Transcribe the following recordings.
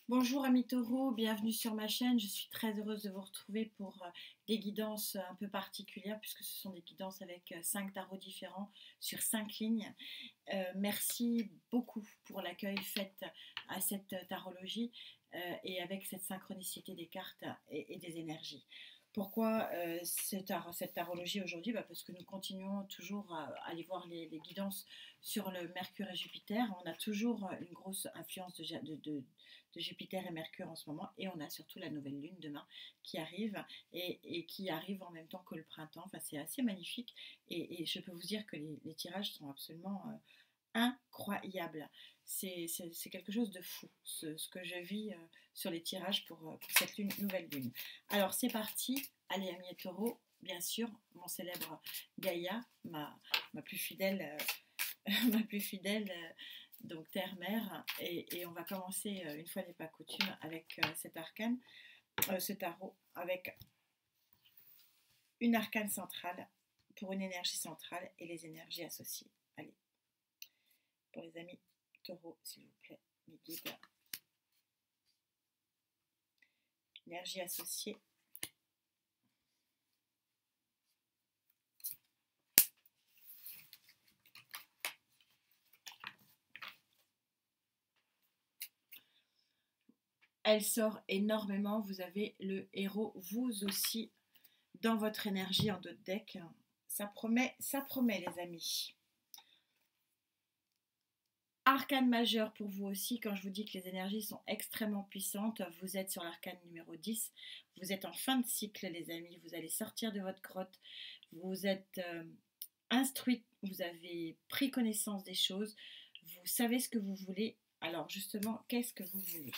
Bonjour amis taureaux, bienvenue sur ma chaîne. Je suis très heureuse de vous retrouver pour des guidances un peu particulières puisque ce sont des guidances avec 5 tarots différents sur 5 lignes. Merci beaucoup pour l'accueil fait à cette tarologie et avec cette synchronicité des cartes et des énergies. Pourquoi cette tarologie aujourd'hui? Parce que nous continuons toujours à aller voir les guidances sur le Mercure et Jupiter. On a toujours une grosse influence de Jupiter et Mercure en ce moment, et on a surtout la nouvelle lune demain qui arrive et qui arrive en même temps que le printemps. Enfin, c'est assez magnifique et je peux vous dire que les tirages sont absolument incroyables. C'est quelque chose de fou ce que je vis sur les tirages pour cette nouvelle lune. Alors c'est parti, allez amis taureaux, bien sûr, mon célèbre Gaïa, ma plus fidèle, ma plus fidèle donc terre-mère, et on va commencer une fois n'est pas coutume avec cet arcane, ce tarot, avec une arcane centrale pour une énergie centrale et les énergies associées. Allez, pour les amis taureaux, s'il vous plaît, mes guides. Énergie associée. Elle sort énormément. Vous avez le héros, vous aussi, dans votre énergie en d'autres decks. Ça promet les amis. Arcane majeur pour vous aussi, quand je vous dis que les énergies sont extrêmement puissantes, vous êtes sur l'arcane numéro 10, vous êtes en fin de cycle les amis, vous allez sortir de votre grotte, vous êtes instruite, vous avez pris connaissance des choses, vous savez ce que vous voulez. Alors justement, qu'est-ce que vous voulez?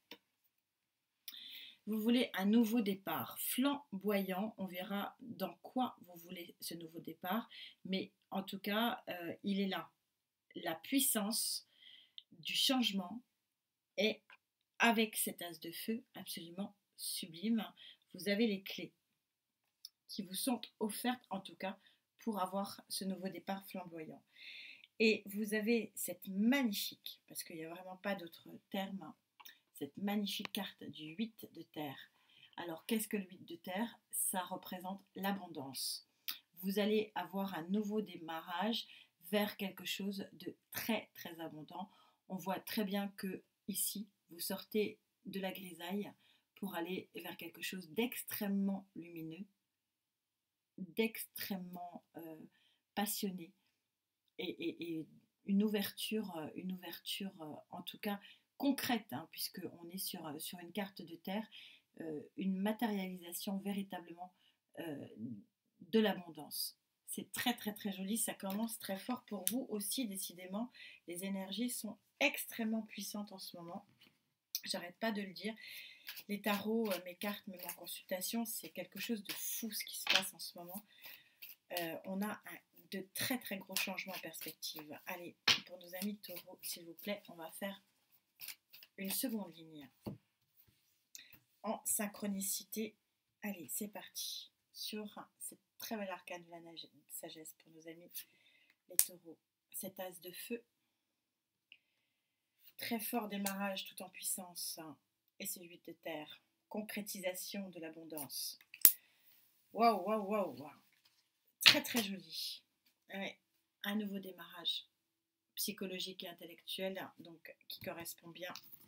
Vous voulez un nouveau départ flamboyant, on verra dans quoi vous voulez ce nouveau départ, mais en tout cas, il est là. La puissance du changement est avec cet as de feu absolument sublime. Vous avez les clés qui vous sont offertes en tout cas pour avoir ce nouveau départ flamboyant. Et vous avez cette magnifique, parce qu'il n'y a vraiment pas d'autre terme, cette magnifique carte du 8 de terre. Alors qu'est-ce que le 8 de terre? Ça représente l'abondance. Vous allez avoir un nouveau démarrage vers quelque chose de très très abondant. On voit très bien que ici, vous sortez de la grisaille pour aller vers quelque chose d'extrêmement lumineux, d'extrêmement passionné et une ouverture en tout cas concrète, hein, puisqu'on est sur une carte de terre, une matérialisation véritablement de l'abondance. C'est très très très joli, ça commence très fort pour vous aussi, décidément. Les énergies sont extrêmement puissantes en ce moment. J'arrête pas de le dire. Les tarots, mes cartes, même en consultation, c'est quelque chose de fou ce qui se passe en ce moment. On a de très très gros changements en perspective. Allez, pour nos amis taureaux, s'il vous plaît, on va faire une seconde ligne en synchronicité. Allez, c'est parti. Sur cette très belle arcane de la sagesse pour nos amis les taureaux. Cet as de feu. Très fort démarrage tout en puissance. Et ce 8 de terre. Concrétisation de l'abondance. Waouh, waouh, waouh, waouh. Très très joli. Ouais, un nouveau démarrage psychologique et intellectuel, donc qui correspond bien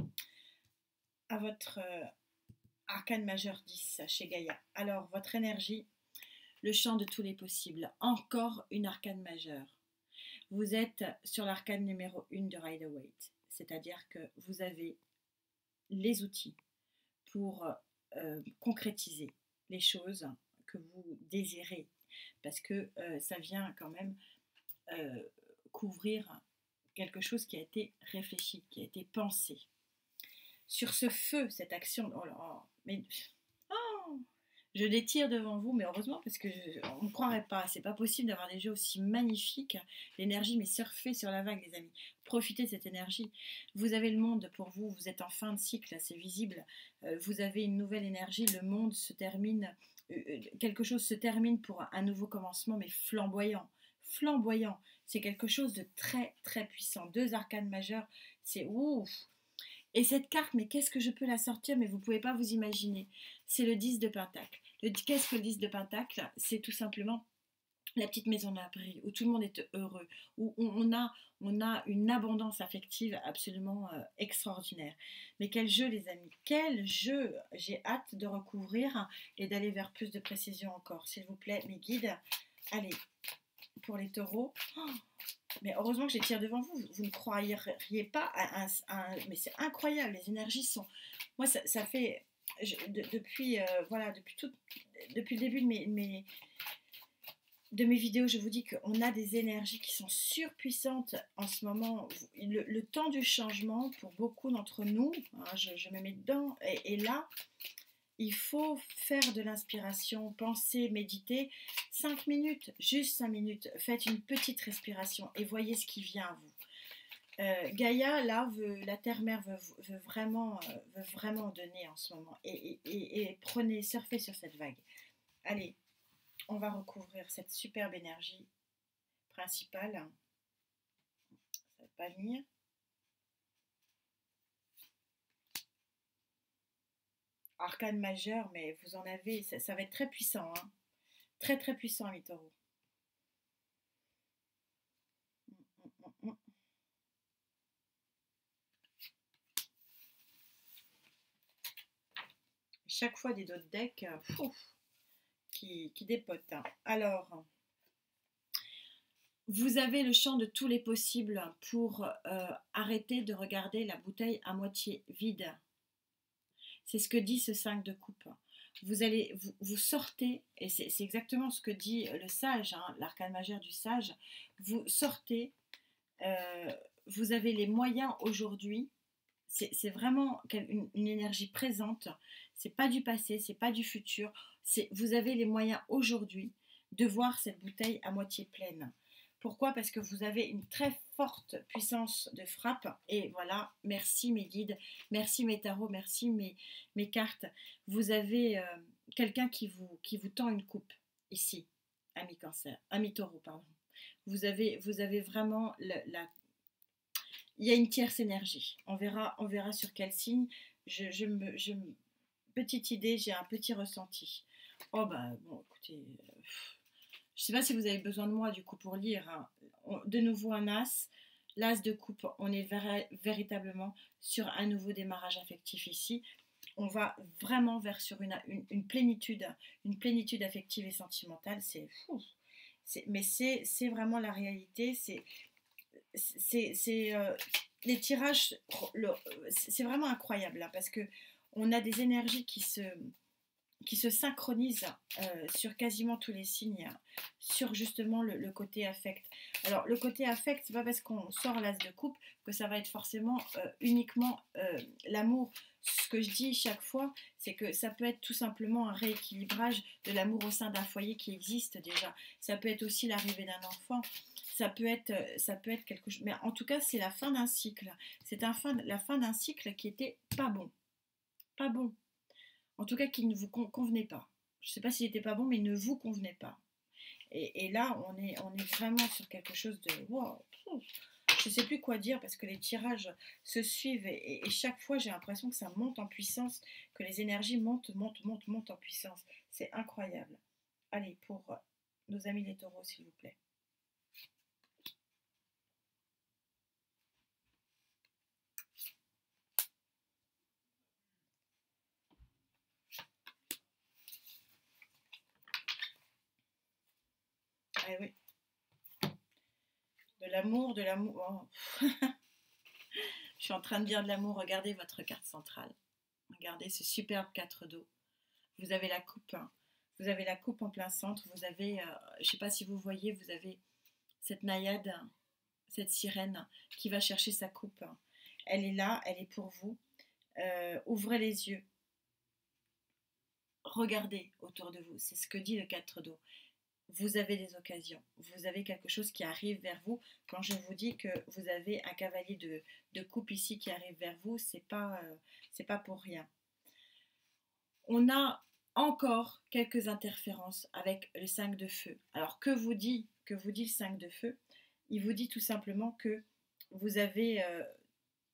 à votre arcane majeur 10 chez Gaïa. Alors, votre énergie, le champ de tous les possibles, encore une arcane majeure. Vous êtes sur l'arcane numéro 1 de Rider-Waite, c'est-à-dire que vous avez les outils pour concrétiser les choses que vous désirez, parce que ça vient quand même couvrir quelque chose qui a été réfléchi, qui a été pensé. Sur ce feu, cette action, oh là, mais oh, je l'étire devant vous, mais heureusement parce que on ne croirait pas, c'est pas possible d'avoir des jeux aussi magnifiques. L'énergie, mais surfez sur la vague, les amis. Profitez de cette énergie. Vous avez le monde pour vous, vous êtes en fin de cycle, c'est visible. Vous avez une nouvelle énergie, le monde se termine, quelque chose se termine pour un nouveau commencement, mais flamboyant. Flamboyant, c'est quelque chose de très très puissant. 2 arcanes majeures, c'est ouf. Et cette carte, mais qu'est-ce que je peux la sortir? Mais vous ne pouvez pas vous imaginer. C'est le 10 de Pentacle. Qu'est-ce que le 10 de Pentacle? C'est tout simplement la petite maison d'abri, où tout le monde est heureux, où on a une abondance affective absolument extraordinaire. Mais quel jeu, les amis, quel jeu! J'ai hâte de recouvrir et d'aller vers plus de précision encore. S'il vous plaît, mes guides, allez, pour les taureaux. Oh, mais heureusement que j'ai tiré devant vous, vous ne croiriez pas mais c'est incroyable, les énergies sont... Moi, ça fait... depuis, voilà, depuis le début de mes vidéos, je vous dis qu'on a des énergies qui sont surpuissantes en ce moment. Le temps du changement, pour beaucoup d'entre nous, hein, je me mets dedans, et là, il faut faire de l'inspiration, penser, méditer. 5 minutes, juste 5 minutes. Faites une petite respiration et voyez ce qui vient à vous. Gaïa, là, la terre-mère veut vraiment donner en ce moment. Et prenez, surfez sur cette vague. Allez, on va recouvrir cette superbe énergie principale. Ça ne va pas venir. Arcane majeur, mais vous en avez, ça va être très puissant. Hein. Très très puissant, les taureaux. Chaque fois des autres decks qui dépotent. Hein. Alors, vous avez le champ de tous les possibles pour arrêter de regarder la bouteille à moitié vide. C'est ce que dit ce 5 de coupe. Vous sortez, et c'est exactement ce que dit le sage, hein, l'arcane majeur du sage, vous sortez, vous avez les moyens aujourd'hui, c'est vraiment une énergie présente, c'est pas du passé, c'est pas du futur, vous avez les moyens aujourd'hui de voir cette bouteille à moitié pleine. Pourquoi? Parce que vous avez une très forte puissance de frappe. Et voilà, merci mes guides, merci mes tarots, merci mes cartes. Vous avez quelqu'un qui vous tend une coupe ici, ami cancer, ami taureau, pardon. Vous avez vraiment il y a une tierce énergie. On verra sur quel signe. Petite idée, j'ai un petit ressenti. Oh bah bon, écoutez... je ne sais pas si vous avez besoin de moi du coup pour lire. Hein. De nouveau un as. L'as de coupe, on est véritablement sur un nouveau démarrage affectif ici. On va vraiment vers sur une plénitude affective et sentimentale. Mais c'est vraiment la réalité. Les tirages, c'est vraiment incroyable là, parce que on a des énergies qui se synchronise sur quasiment tous les signes, sur justement le côté affect. Alors le côté affect, c'est pas parce qu'on sort l'as de coupe que ça va être forcément uniquement l'amour. Ce que je dis chaque fois, c'est que ça peut être tout simplement un rééquilibrage de l'amour au sein d'un foyer qui existe déjà. Ça peut être aussi l'arrivée d'un enfant. Ça peut être quelque chose. Mais en tout cas, c'est la fin d'un cycle. C'est la fin d'un cycle qui était pas bon. Pas bon. En tout cas, qui ne vous convenait pas. Je ne sais pas s'il n'était pas bon, mais il ne vous convenait pas. Et là, on est vraiment sur quelque chose de... Wow, je ne sais plus quoi dire parce que les tirages se suivent et chaque fois, j'ai l'impression que ça monte en puissance, que les énergies montent en puissance. C'est incroyable. Allez, pour nos amis les taureaux, s'il vous plaît. Ah oui. De l'amour, de l'amour. Oh. Je suis en train de dire de l'amour. Regardez votre carte centrale. Regardez ce superbe 4 d'eau. Vous avez la coupe. Hein. Vous avez la coupe en plein centre. Vous avez, je ne sais pas si vous voyez, vous avez cette naïade, cette sirène qui va chercher sa coupe. Elle est là, elle est pour vous. Ouvrez les yeux. Regardez autour de vous. C'est ce que dit le 4 d'eau. Vous avez des occasions, vous avez quelque chose qui arrive vers vous. Quand je vous dis que vous avez un cavalier de coupe ici qui arrive vers vous, c'est pas pour rien. On a encore quelques interférences avec le 5 de feu. Alors que vous dit le 5 de feu? Il vous dit tout simplement que vous avez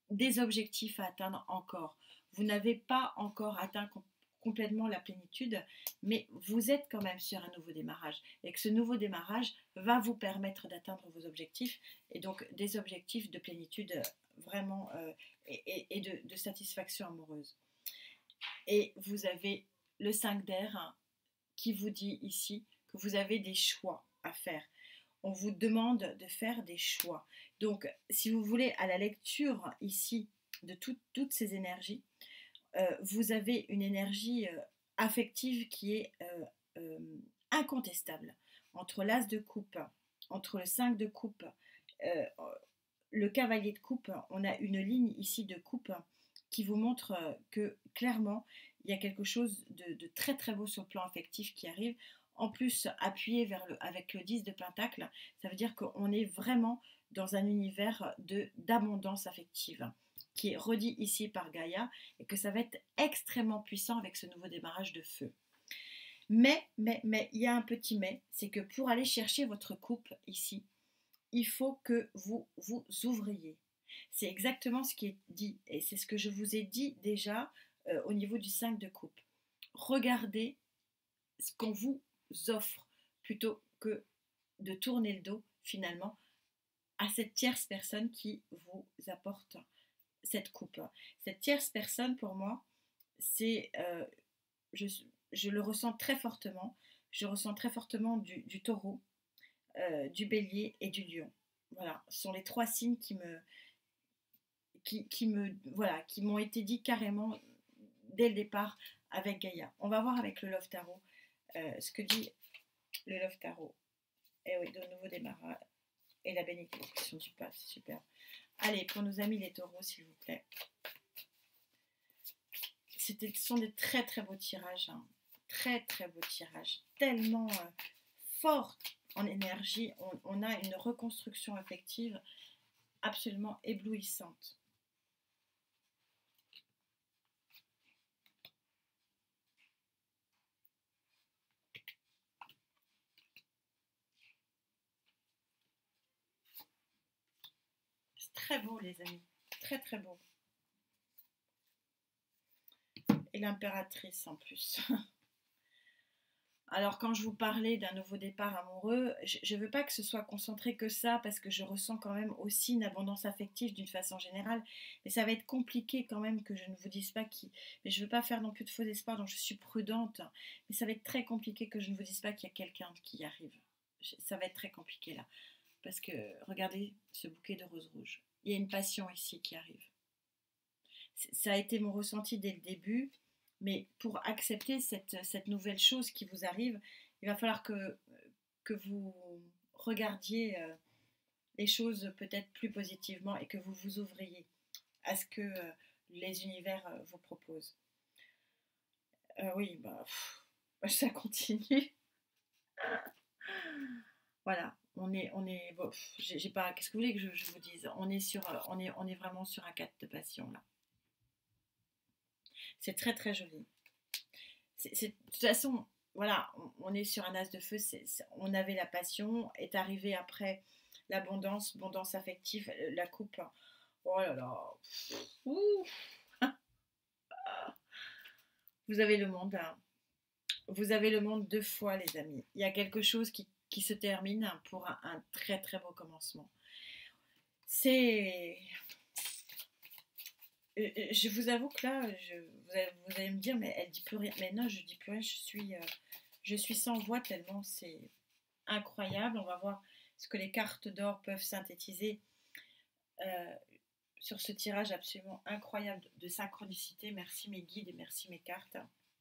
des objectifs à atteindre encore. Vous n'avez pas encore atteint complètement la plénitude, mais vous êtes quand même sur un nouveau démarrage. Et que ce nouveau démarrage va vous permettre d'atteindre vos objectifs, et donc des objectifs de plénitude vraiment et de satisfaction amoureuse. Et vous avez le 5 d'air qui vous dit ici que vous avez des choix à faire. On vous demande de faire des choix. Donc, si vous voulez, à la lecture ici de toutes ces énergies, vous avez une énergie affective qui est incontestable. Entre l'as de coupe, entre le 5 de coupe, euh, le cavalier de coupe, on a une ligne ici de coupe qui vous montre que clairement, il y a quelque chose de très très beau sur le plan affectif qui arrive. En plus, appuyé avec le 10 de pentacle, ça veut dire qu'on est vraiment dans un univers d'abondance affective qui est redit ici par Gaïa et que ça va être extrêmement puissant avec ce nouveau démarrage de feu. Mais, il y a un petit mais, c'est que pour aller chercher votre coupe ici, il faut que vous vous ouvriez. C'est exactement ce qui est dit et c'est ce que je vous ai dit déjà au niveau du 5 de coupe. Regardez ce qu'on vous offre plutôt que de tourner le dos finalement à cette tierce personne qui vous apporte cette coupe. Cette tierce personne pour moi, c'est je le ressens très fortement. Je ressens très fortement du taureau, du bélier et du lion. Voilà, ce sont les trois signes qui m'ont été dit carrément dès le départ avec Gaïa. On va voir avec le Love Tarot ce que dit le Love Tarot. Et oui, de nouveau démarrage. Et la bénédiction du pape, c'est super. Allez, pour nos amis les taureaux, s'il vous plaît. Ce sont des très très beaux tirages. Hein. Très très beaux tirages. Tellement forts en énergie. On a une reconstruction affective absolument éblouissante. C'est très beau les amis. Très très beau. Et l'impératrice en plus. Alors quand je vous parlais d'un nouveau départ amoureux, je ne veux pas que ce soit concentré que ça parce que je ressens quand même aussi une abondance affective d'une façon générale. Mais ça va être compliqué quand même que je ne vous dise pas qui. Mais je ne veux pas faire non plus de faux espoirs, donc je suis prudente. Mais ça va être très compliqué que je ne vous dise pas qu'il y a quelqu'un qui arrive. Ça va être très compliqué là. Parce que regardez ce bouquet de roses rouges. Il y a une passion ici qui arrive. Ça a été mon ressenti dès le début. Mais pour accepter cette nouvelle chose qui vous arrive, il va falloir que vous regardiez les choses peut-être plus positivement et que vous vous ouvriez à ce que les univers vous proposent. Oui, ça continue. Voilà, on est bon, j'ai pas. Qu'est-ce que vous voulez que je vous dise? On est vraiment sur un cadre de passion là. C'est très très joli. De toute façon, voilà, on est sur un as de feu, on avait la passion, est arrivé après l'abondance, abondance affective, la coupe. Oh là là. Ouh. Vous avez le monde. Hein. Vous avez le monde deux fois, les amis. Il y a quelque chose qui se termine pour un très très beau commencement. C'est... Je vous avoue que là, vous allez me dire, mais elle dit plus rien. Mais non, je dis plus rien, je suis sans voix tellement c'est incroyable. On va voir ce que les cartes d'or peuvent synthétiser sur ce tirage absolument incroyable de synchronicité. Merci mes guides et merci mes cartes.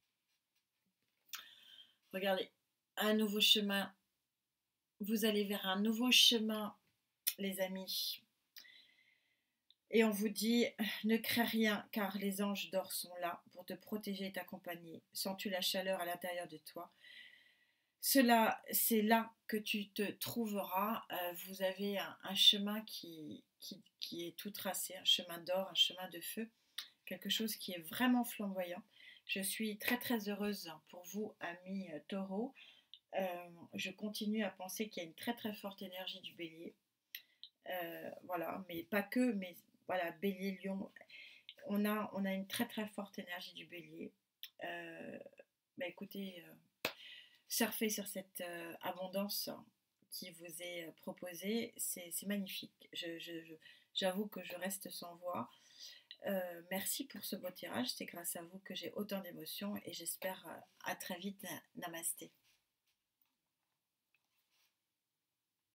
Regardez, un nouveau chemin. Vous allez vers un nouveau chemin, les amis. Et on vous dit, ne crains rien, car les anges d'or sont là pour te protéger et t'accompagner. Sens-tu la chaleur à l'intérieur de toi? C'est là que tu te trouveras. Vous avez un chemin qui est tout tracé, un chemin d'or, un chemin de feu, quelque chose qui est vraiment flamboyant. Je suis très très heureuse pour vous, amis taureaux. Je continue à penser qu'il y a une très très forte énergie du bélier. Voilà, mais pas que, mais voilà, bélier, lion, on a une très très forte énergie du bélier. Euh, Bah écoutez, surfer sur cette abondance qui vous est proposée, c'est magnifique. J'avoue que je reste sans voix. Merci pour ce beau tirage, c'est grâce à vous que j'ai autant d'émotions et j'espère à très vite. Namasté.